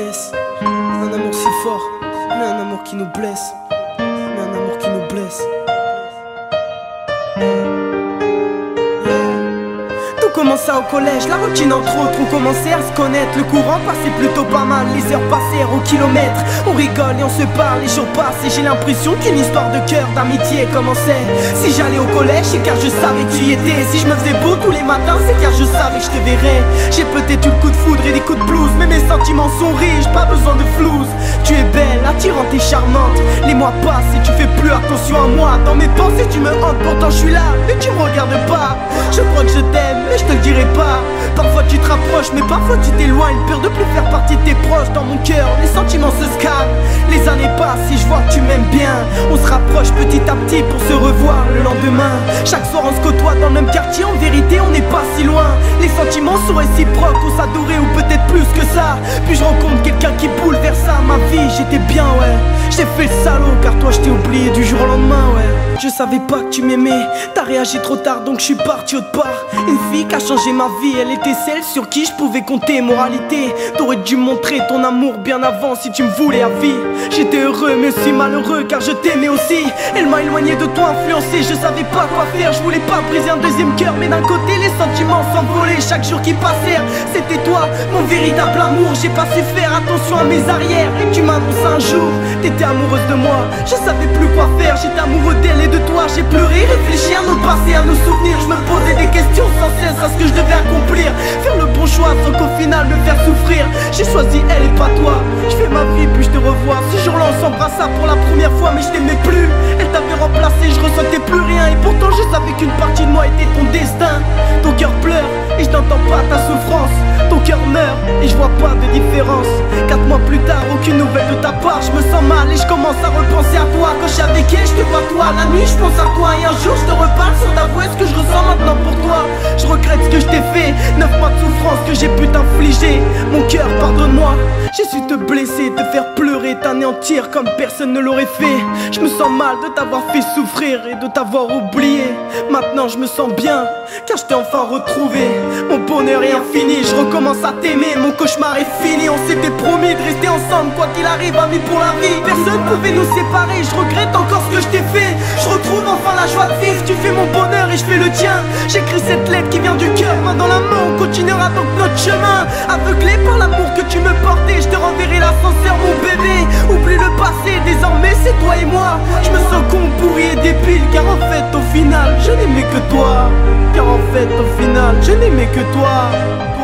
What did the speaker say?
laisse. Un amour si fort, mais un amour qui nous blesse. Mais un amour qui nous blesse. Tout commença au collège, la routine entre autres. On commençait à se connaître, le courant passait plutôt pas mal. Les heures passèrent au kilomètre, on rigole et on se parle. Les jours passent et j'ai l'impression qu'une histoire de cœur, d'amitié commençait. Si j'allais au collège, c'est car je savais que tu y étais. Si je me faisais beau tous les matins, c'est car je savais que je te verrais. J'ai peut-être eu le coup de foudre et des coups de blues, mais mes sentiments sont riches, pas besoin de flouze. Tu es belle, attirante et charmante. Les mois passent et tu fais plus attention à moi. Dans mes pensées tu me hantes, pourtant je suis là et tu me regardes pas. Je crois que je t'aime, mais je te le dirai pas. Parfois tu te rapproches, mais parfois tu t'éloignes. Peur de plus faire partie de tes proches. Dans mon cœur, les sentiments se scannent. Les années passent et je vois que tu m'aimes bien. On se rapproche petit à petit pour se revoir le lendemain. Chaque soir on se côtoie dans le même quartier. En vérité on n'est pas si loin. Les sentiments sont réciproques, on s'adorait ou peut-être plus que ça. Puis je rencontre quelqu'un qui bouleversa ma vie. J'étais bien, ouais. J'ai fait le salaud car toi je t'ai oublié du jour au lendemain, ouais. Je savais pas que tu m'aimais. T'as réagi trop tard donc je suis parti autre part. Une fille qui a changé ma vie, elle était celle sur qui je pouvais compter. Moralité, t'aurais dû montrer ton amour bien avant si tu me voulais à vie. J'étais heureux mais aussi malheureux car je t'aimais aussi. Elle m'a éloigné de toi, influencé, je savais pas quoi faire. Je voulais pas briser un deuxième cœur, mais d'un côté les sentiments s'envolaient. Chaque jour qui passait, c'était toi, mon véritable amour. J'ai pas su faire attention à mes arrières et tu m'as annoncé un jour. T'étais amoureuse de moi, je savais plus quoi faire. J'étais amoureux d'elle et de toi, j'ai pleuré, réfléchi à nos passés, à nos souvenirs. Je me posais des questions sans cesse à ce que je devais accomplir. Faire le bon choix sans qu'au final me faire souffrir. J'ai choisi elle et pas toi. Je fais ma vie puis je te revois. Ce jour-là on s'embrassa pour la première fois, mais je t'aimais plus. Elle t'avait remplacé, je ressentais plus rien. Et pourtant je savais qu'une partie de moi était ton destin. Ton cœur pleure et je n'entends pas ta souffrance. Ton cœur meurt et je vois pas de différence. 4 mois plus tard, aucune nouvelle de ta part. Je me sens mal et je commence à repenser à toi. Quand je suis avec elle, je te vois toi. La nuit je pense à toi et un jour je te reparle sans t'avouer ce que je ressens maintenant pour toi. Je regrette ce que je t'ai fait, 9 mois de souffrance que j'ai pu t'infliger. Mon cœur, pardonne-moi, j'ai su te blesser, te faire pleurer, t'anéantir comme personne ne l'aurait fait. Je me sens mal de t'avoir fait souffrir et de t'avoir oublié. Maintenant je me sens bien, car je t'ai enfin retrouvé. Mon bonheur est infini, je recommence à t'aimer. Mon cauchemar est fini, on s'était promis de rester ensemble. Quoi qu'il arrive, amis pour la vie, personne pouvait nous séparer. Je regrette encore ce que je t'ai fait. Je retrouve enfin la joie de vivre. Tu fais mon bonheur et je fais le tien. J'écris cette lettre qui vient du cœur, main dans la main. On continuera donc notre chemin. Aveuglé par l'amour que tu me portais, je te renverrai l'ascenseur mon bébé. Oublie le passé, désormais c'est toi et moi. Je me sens con, pourri et débile, car en fait au final je n'aimais que toi. Car en fait au final je n'aimais que toi.